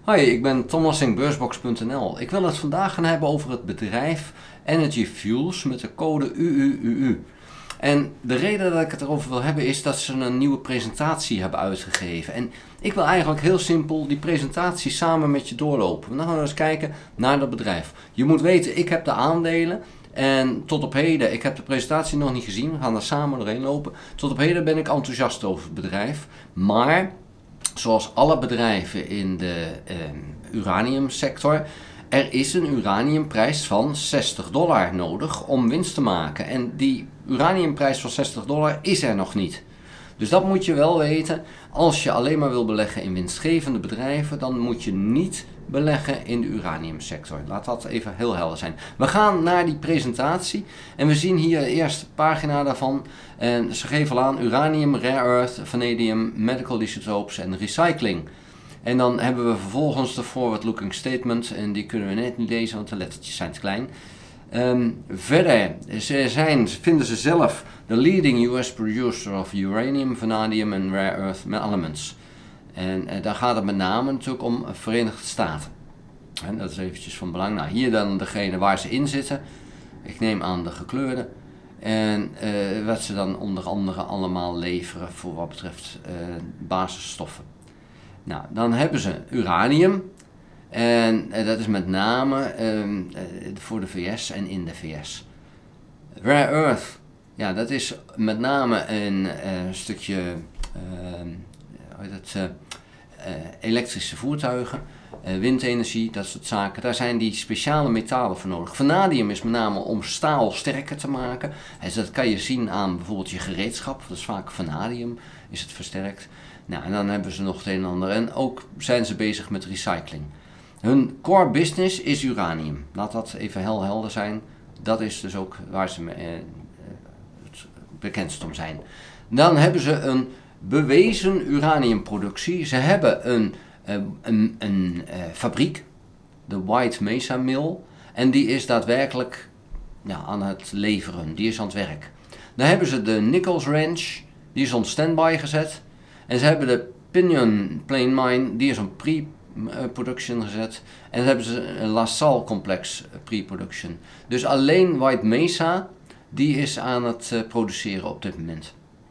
Hoi, ik ben Thomas in Beursbox.nl. Ik wil het vandaag gaan hebben over het bedrijf Energy Fuels met de code UUUU. En de reden dat ik het erover wil hebben is dat ze een nieuwe presentatie hebben uitgegeven. En ik wil eigenlijk heel simpel die presentatie samen met je doorlopen. Dan gaan we eens kijken naar dat bedrijf. Je moet weten, ik heb de aandelen. En tot op heden, ik heb de presentatie nog niet gezien, we gaan er samen doorheen lopen. Tot op heden ben ik enthousiast over het bedrijf. Maar zoals alle bedrijven in de uraniumsector, er is een uraniumprijs van $60 nodig om winst te maken. En die uraniumprijs van $60 is er nog niet. Dus dat moet je wel weten. Als je alleen maar wil beleggen in winstgevende bedrijven, dan moet je niet beleggen in de uraniumsector. Laat dat even heel helder zijn. We gaan naar die presentatie en we zien hier de eerste pagina daarvan. En ze geven al aan uranium, rare earth, vanadium, medical isotopes en recycling. En dan hebben we vervolgens de forward-looking statement en die kunnen we net niet lezen, want de lettertjes zijn te klein. Verder vinden ze zelf de leading US producer of uranium, vanadium en rare earth elements. En daar gaat het met name natuurlijk om Verenigde Staten. En dat is eventjes van belang. Nou, hier dan degene waar ze in zitten. Ik neem aan de gekleurde. En wat ze dan onder andere allemaal leveren voor wat betreft basisstoffen. Nou, dan hebben ze uranium. En dat is met name voor de VS en in de VS. Rare earth, ja, dat is met name een stukje elektrische voertuigen, windenergie, dat soort zaken. Daar zijn die speciale metalen voor nodig. Vanadium is met name om staal sterker te maken. Dus dat kan je zien aan bijvoorbeeld je gereedschap. Dat is vaak vanadium, is het versterkt. Nou, en dan hebben ze nog het een en ander. En ook zijn ze bezig met recycling. Hun core business is uranium. Laat dat even heel helder zijn. Dat is dus ook waar ze het bekendst om zijn. Dan hebben ze een bewezen uraniumproductie. Ze hebben een fabriek, de White Mesa Mill. En die is daadwerkelijk aan het leveren. Die is aan het werk. Dan hebben ze de Nichols Ranch. Die is on standby gezet. En ze hebben de Pinyon Plain Mine. Die is on pre-production gezet. En dan hebben ze een La Salle complex pre-production. Dus alleen White Mesa, die is aan het produceren op dit moment.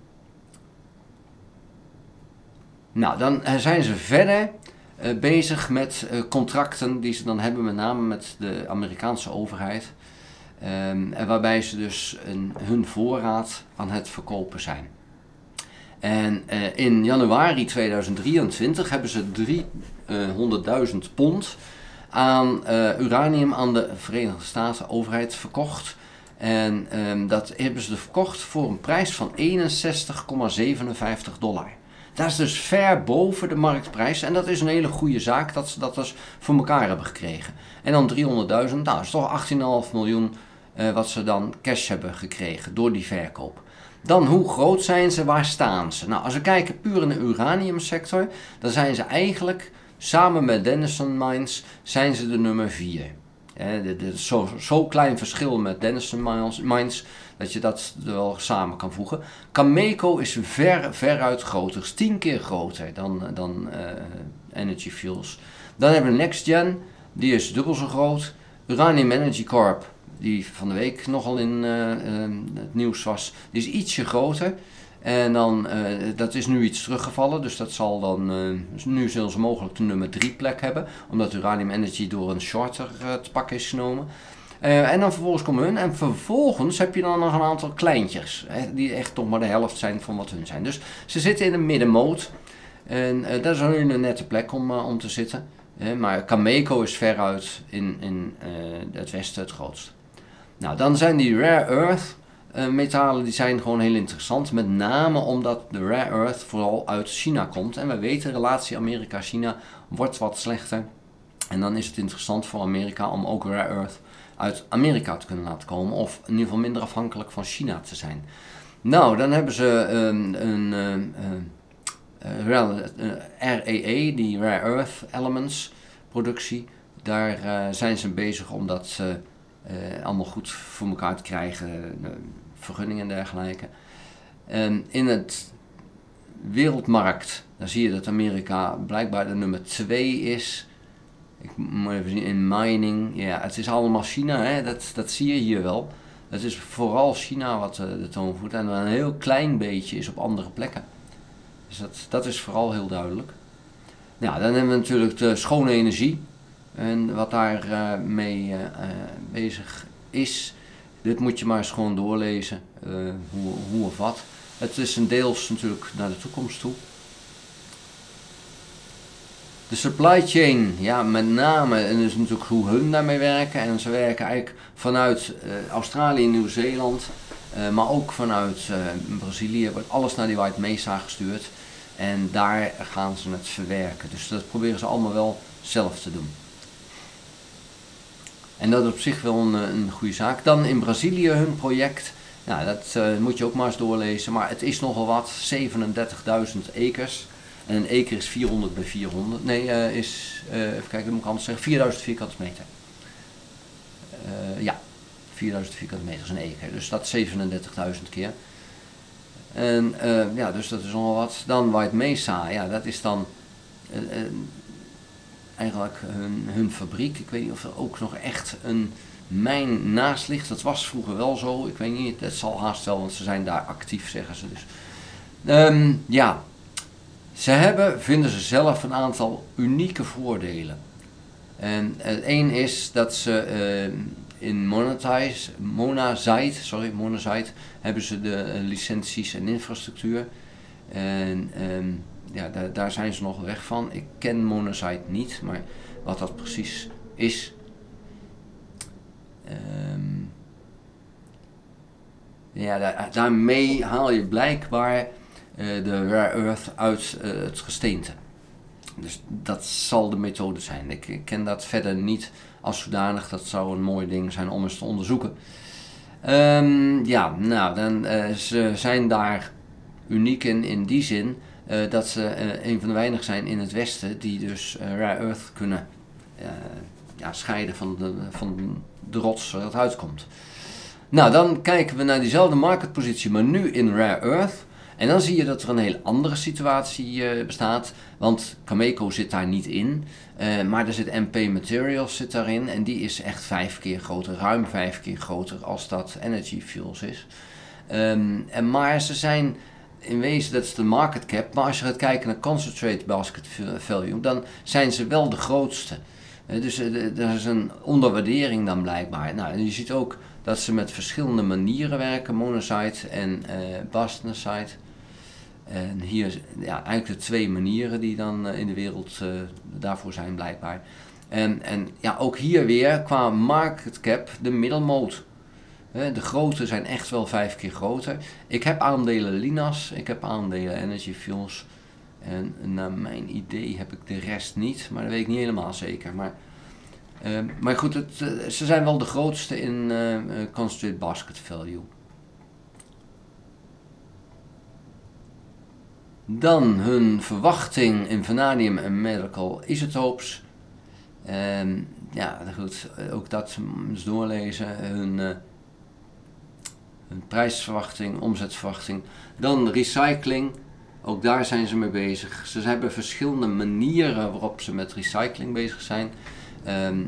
Nou, dan zijn ze verder bezig met contracten die ze dan hebben, met name met de Amerikaanse overheid. Waarbij ze dus hun voorraad aan het verkopen zijn. En in januari 2023 hebben ze 300.000 pond aan uranium aan de Verenigde Staten overheid verkocht. En dat hebben ze verkocht voor een prijs van $61,57. Dat is dus ver boven de marktprijs en dat is een hele goede zaak dat ze dat dus voor elkaar hebben gekregen. En dan 300.000, nou dat is toch 18,5 miljoen wat ze dan cash hebben gekregen door die verkoop. Dan, hoe groot zijn ze, waar staan ze? Nou, als we kijken puur in de uraniumsector, dan zijn ze eigenlijk, samen met Denison Mines, zijn ze de nummer 4. Zo klein verschil met Denison Mines, dat je dat wel samen kan voegen. Cameco is veruit groter, is 10 keer groter dan Energy Fuels. Dan hebben we NextGen, die is dubbel zo groot. Uranium Energy Corp, die van de week nogal in het nieuws was, die is ietsje groter. En dan, dat is nu iets teruggevallen, dus dat zal dan, nu zullen ze mogelijk de nummer 3 plek hebben, omdat Uranium Energy door een shorter te pakken is genomen. En dan vervolgens komen hun, en vervolgens heb je dan nog een aantal kleintjes, die echt toch maar de helft zijn van wat hun zijn. Dus ze zitten in de middenmoot, en dat is een nette plek om te zitten. Maar Cameco is veruit in het westen het grootst. Nou, dan zijn die rare earth metalen, die zijn gewoon heel interessant. Met name omdat de rare earth vooral uit China komt. En we weten, de relatie Amerika-China wordt wat slechter. En dan is het interessant voor Amerika om ook rare earth uit Amerika te kunnen laten komen. Of in ieder geval minder afhankelijk van China te zijn. Nou, dan hebben ze REE, die Rare Earth Elements productie. Daar zijn ze bezig om dat allemaal goed voor elkaar te krijgen, vergunningen en dergelijke. In het wereldmarkt, dan zie je dat Amerika blijkbaar de nummer 2 is Ik moet even zien, in mining, ja, het is allemaal China, hè? Dat zie je hier wel. Het is vooral China wat de toon voert en een heel klein beetje is op andere plekken. Dus dat is vooral heel duidelijk. Nou, dan hebben we natuurlijk de schone energie en wat daar mee bezig is. Dit moet je maar eens gewoon doorlezen, hoe of wat. Het is een deels natuurlijk naar de toekomst toe. De supply chain, ja, met name, en dus natuurlijk hoe hun daarmee werken. En ze werken eigenlijk vanuit Australië en Nieuw-Zeeland, maar ook vanuit Brazilië, wordt alles naar die White Mesa gestuurd. En daar gaan ze het verwerken. Dus dat proberen ze allemaal wel zelf te doen. En dat is op zich wel een goede zaak. Dan in Brazilië hun project, nou, dat moet je ook maar eens doorlezen. Maar het is nogal wat, 37.000 acres. En een acre is 400 bij 400. Nee, even kijken, dat moet ik anders zeggen, 4000 vierkante meter. Ja, 4000 vierkante meter is een acre. Dus dat 37.000 keer. En ja, dus dat is nogal wat. Dan White Mesa, ja, dat is dan eigenlijk hun fabriek. Ik weet niet of er ook nog echt een mijn naast ligt. Dat was vroeger wel zo. Ik weet niet, dat zal haast wel, want ze zijn daar actief, zeggen ze dus. Ja, ze vinden ze zelf een aantal unieke voordelen. En één is dat ze in Monazite hebben ze de licenties en infrastructuur. En ja, daar zijn ze nog weg van. Ik ken Monazite niet, maar wat dat precies is. Ja, daarmee haal je blijkbaar de rare earth uit het gesteente. Dus dat zal de methode zijn. Ik ken dat verder niet als zodanig. Dat zou een mooi ding zijn om eens te onderzoeken. Ja, nou, ze zijn daar uniek in die zin dat ze een van de weinigen zijn in het Westen die dus rare earth kunnen scheiden van de rots waar het uitkomt. Nou, dan kijken we naar diezelfde marketpositie, maar nu in rare earth. En dan zie je dat er een hele andere situatie bestaat, want Cameco zit daar niet in, maar er zit MP Materials zit daarin en die is echt 5 keer groter, ruim 5 keer groter als dat Energy Fuels is. Maar ze zijn in wezen, dat is de market cap, maar als je gaat kijken naar Concentrate Basket Value, dan zijn ze wel de grootste. Dus er is een onderwaardering dan blijkbaar. Nou, en je ziet ook dat ze met verschillende manieren werken, monazite en bastnasite. En hier eigenlijk de 2 manieren die dan in de wereld daarvoor zijn blijkbaar. En ja, ook hier weer qua market cap de middelmoot. De grote zijn echt wel 5 keer groter. Ik heb aandelen Linas, ik heb aandelen Energy Fuels. En naar mijn idee heb ik de rest niet, maar dat weet ik niet helemaal zeker. Maar goed, ze zijn wel de grootste in Concentrate Basket Value. Dan hun verwachting in vanadium en medical isotopes. Ja, goed, ook dat eens doorlezen. Hun prijsverwachting, omzetverwachting. Dan recycling. Ook daar zijn ze mee bezig. Ze hebben verschillende manieren waarop ze met recycling bezig zijn. En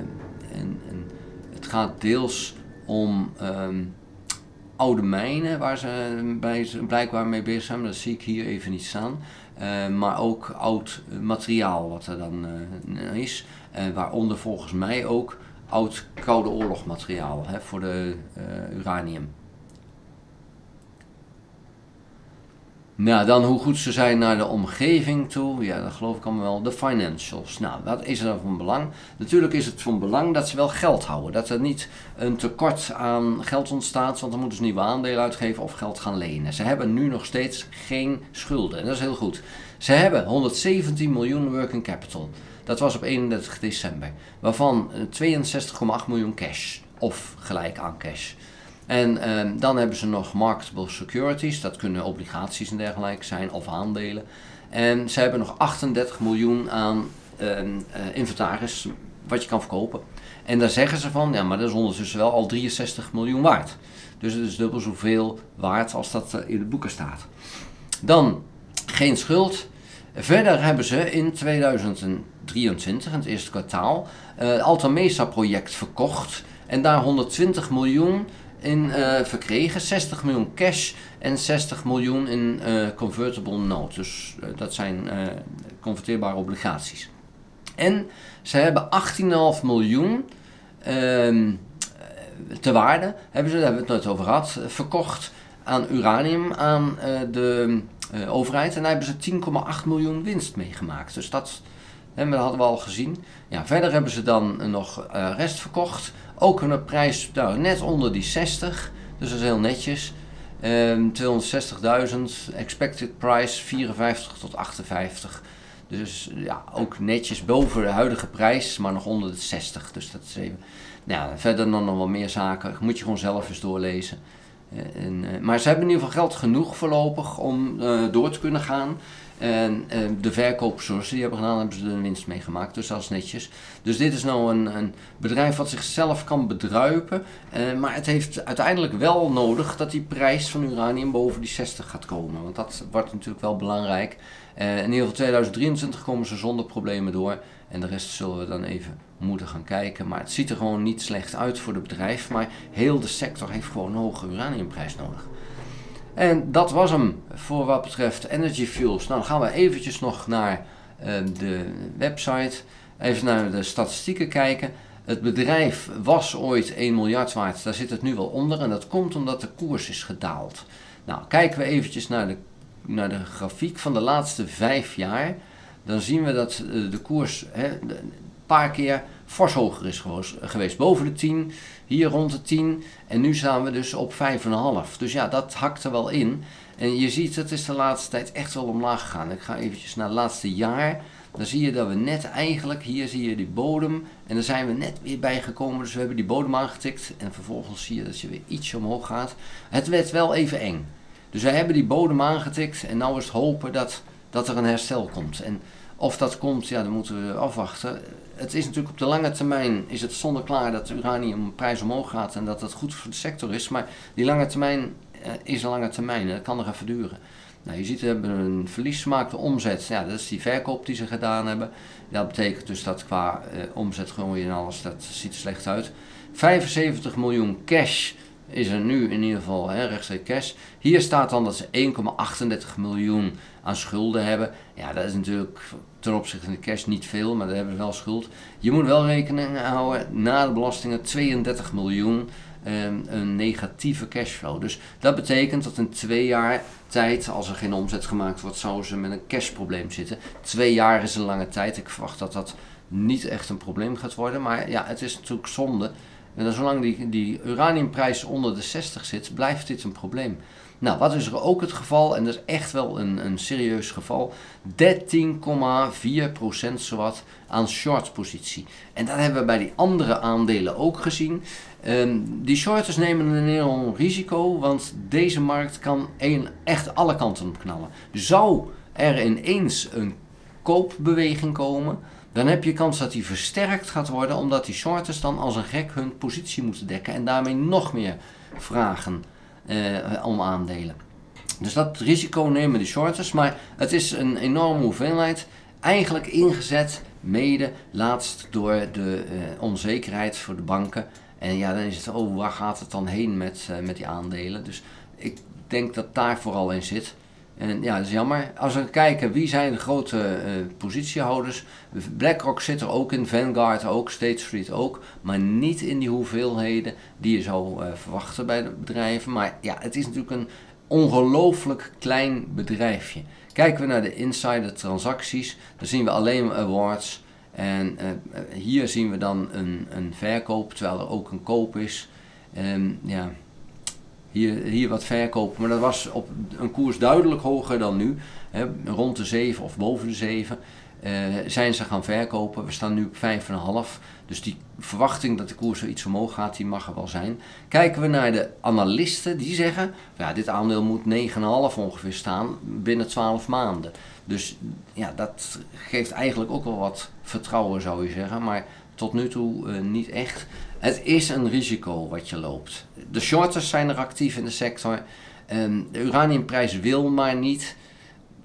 het gaat deels om oude mijnen waar ze blijkbaar mee bezig zijn. Dat zie ik hier even niet staan. Maar ook oud materiaal wat er dan is. Waaronder volgens mij ook oud Koude Oorlog materiaal voor de uranium. Nou, dan hoe goed ze zijn naar de omgeving toe, ja, dat geloof ik allemaal wel. De financials, nou, wat is er dan van belang? Natuurlijk is het van belang dat ze wel geld houden. Dat er niet een tekort aan geld ontstaat, want dan moeten ze nieuwe aandelen uitgeven of geld gaan lenen. Ze hebben nu nog steeds geen schulden en dat is heel goed. Ze hebben 117 miljoen working capital. Dat was op 31 december, waarvan 62,8 miljoen cash of gelijk aan cash. En dan hebben ze nog marketable securities, dat kunnen obligaties en dergelijke zijn of aandelen. En ze hebben nog 38 miljoen aan inventaris wat je kan verkopen. En daar zeggen ze van, ja, maar dat is ondertussen wel al 63 miljoen waard. Dus het is dubbel zoveel waard als dat in de boeken staat. Dan geen schuld. Verder hebben ze in 2023, in het eerste kwartaal, het Alta Mesa project verkocht en daar 120 miljoen in verkregen, 60 miljoen cash en 60 miljoen in convertible notes. Dus dat zijn converteerbare obligaties. En ze hebben 18,5 miljoen te waarde, daar hebben we het net over gehad, verkocht aan uranium aan de overheid. En daar hebben ze 10,8 miljoen winst meegemaakt. Dus dat hadden we al gezien. Ja, verder hebben ze dan nog rest verkocht. Ook een prijs net onder die 60. Dus dat is heel netjes. 260.000. Expected price 54 tot 58. Dus ja, ook netjes boven de huidige prijs, maar nog onder de 60. Dus dat is even. Nou, verder dan nog wel meer zaken. Moet je gewoon zelf eens doorlezen. Maar ze hebben in ieder geval geld genoeg voorlopig om door te kunnen gaan. En de verkoop zoals ze die hebben gedaan, hebben ze er een winst mee gemaakt. Dus dat is netjes. Dus dit is nou een bedrijf wat zichzelf kan bedruipen. Maar het heeft uiteindelijk wel nodig dat die prijs van uranium boven die 60 gaat komen. Want dat wordt natuurlijk wel belangrijk. In ieder geval 2023 komen ze zonder problemen door. En de rest zullen we dan even moeten gaan kijken. Maar het ziet er gewoon niet slecht uit voor het bedrijf. Maar heel de sector heeft gewoon een hoge uraniumprijs nodig. En dat was hem voor wat betreft Energy Fuels. Nou, dan gaan we eventjes nog naar de website. Even naar de statistieken kijken. Het bedrijf was ooit 1 miljard waard. Daar zit het nu wel onder. En dat komt omdat de koers is gedaald. Nou, kijken we eventjes naar de grafiek van de laatste 5 jaar. Dan zien we dat de koers een paar keer fors hoger is geweest. Boven de 10, hier rond de 10 en nu staan we dus op 5,5. Dus ja, dat hakt er wel in. En je ziet, het is de laatste tijd echt wel omlaag gegaan. Ik ga eventjes naar het laatste jaar. Dan zie je dat we net eigenlijk, hier zie je die bodem en daar zijn we net weer bij gekomen. Dus we hebben die bodem aangetikt en vervolgens zie je dat je weer ietsje omhoog gaat. Het werd wel even eng. Dus we hebben die bodem aangetikt en nou is het hopen dat er een herstel komt. En of dat komt, ja, dan moeten we afwachten. Het is natuurlijk op de lange termijn is het zonneklaar dat de uraniumprijs omhoog gaat en dat dat goed voor de sector is. Maar die lange termijn is een lange termijn en dat kan nog even duren. Nou, je ziet, we hebben een verliesgemaakte omzet. Ja, dat is die verkoop die ze gedaan hebben. Dat betekent dus dat qua omzet groei en alles, dat ziet er slecht uit. 75 miljoen cash is er nu in ieder geval, rechtstreeks cash. Hier staat dan dat ze 1,38 miljoen aan schulden hebben. Ja, dat is natuurlijk ten opzichte van de cash niet veel, maar daar hebben ze wel schuld. Je moet wel rekening houden, na de belastingen 32 miljoen een negatieve cashflow. Dus dat betekent dat in 2 jaar tijd, als er geen omzet gemaakt wordt, zouden ze met een cashprobleem zitten. 2 jaar is een lange tijd. Ik verwacht dat dat niet echt een probleem gaat worden, maar ja, het is natuurlijk zonde. En zolang die uraniumprijs onder de 60 zit, blijft dit een probleem. Nou, wat is er ook het geval? En dat is echt wel een serieus geval. 13,4% zowat aan shortpositie. En dat hebben we bij die andere aandelen ook gezien. Die shorters nemen een enorm risico, want deze markt kan echt alle kanten op knallen. Zou er ineens een koopbeweging komen, dan heb je kans dat die versterkt gaat worden, omdat die shorters dan als een gek hun positie moeten dekken en daarmee nog meer vragen om aandelen. Dus dat risico nemen de shorters, maar het is een enorme hoeveelheid, eigenlijk ingezet mede laatst door de onzekerheid voor de banken. En ja, dan is het, waar gaat het dan heen met die aandelen? Dus ik denk dat daar vooral in zit. En ja, dat is jammer. Als we kijken wie zijn de grote positiehouders. BlackRock zit er ook in, Vanguard ook, State Street ook. Maar niet in die hoeveelheden die je zou verwachten bij de bedrijven. Maar ja, het is natuurlijk een ongelooflijk klein bedrijfje. Kijken we naar de insider transacties, dan zien we alleen awards. En hier zien we dan een verkoop, terwijl er ook een koop is. Ja, hier wat verkopen, maar dat was op een koers duidelijk hoger dan nu. Rond de 7 of boven de 7 zijn ze gaan verkopen. We staan nu op 5,5. Dus die verwachting dat de koers er iets omhoog gaat, die mag er wel zijn. Kijken we naar de analisten, die zeggen, ja, dit aandeel moet 9,5 ongeveer staan binnen 12 maanden. Dus ja, dat geeft eigenlijk ook wel wat vertrouwen, zou je zeggen, maar tot nu toe niet echt. Het is een risico wat je loopt. De shorters zijn er actief in de sector. De uraniumprijs wil maar niet.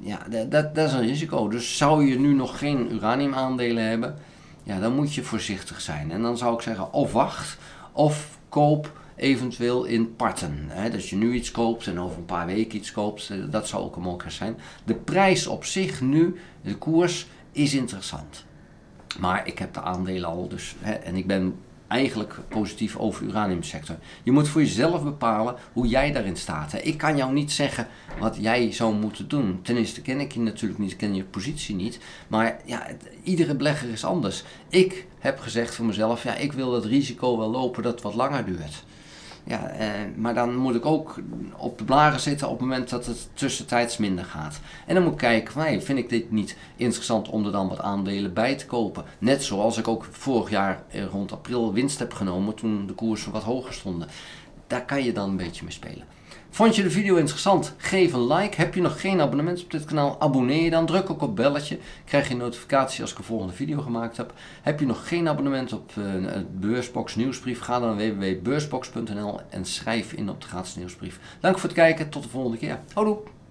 ja, dat is een risico. Dus zou je nu nog geen uraniumaandelen hebben, ja, dan moet je voorzichtig zijn. En dan zou ik zeggen, of wacht, of koop eventueel in parten. Hè? Dat je nu iets koopt en over een paar weken iets koopt, dat zou ook een mogelijkheid zijn. De prijs op zich nu, de koers, is interessant. Maar ik heb de aandelen al, dus, en ik ben eigenlijk positief over de uraniumsector. Je moet voor jezelf bepalen hoe jij daarin staat. Hè. Ik kan jou niet zeggen wat jij zou moeten doen. Ten eerste ken ik je natuurlijk niet, ken je positie niet. Maar ja, iedere belegger is anders. Ik heb gezegd voor mezelf, ja, ik wil dat risico wel lopen dat het wat langer duurt. Ja, maar dan moet ik ook op de blaren zitten op het moment dat het tussentijds minder gaat. En dan moet ik kijken, van, hey, vind ik dit niet interessant om er dan wat aandelen bij te kopen? Net zoals ik ook vorig jaar rond april winst heb genomen toen de koersen wat hoger stonden. Daar kan je dan een beetje mee spelen. Vond je de video interessant? Geef een like. Heb je nog geen abonnement op dit kanaal? Abonneer je dan. Druk ook op belletje. Krijg je een notificatie als ik een volgende video gemaakt heb. Heb je nog geen abonnement op het Beursbox nieuwsbrief? Ga dan naar www.beursbox.nl en schrijf in op de gratis nieuwsbrief. Dank voor het kijken. Tot de volgende keer. Houdoe!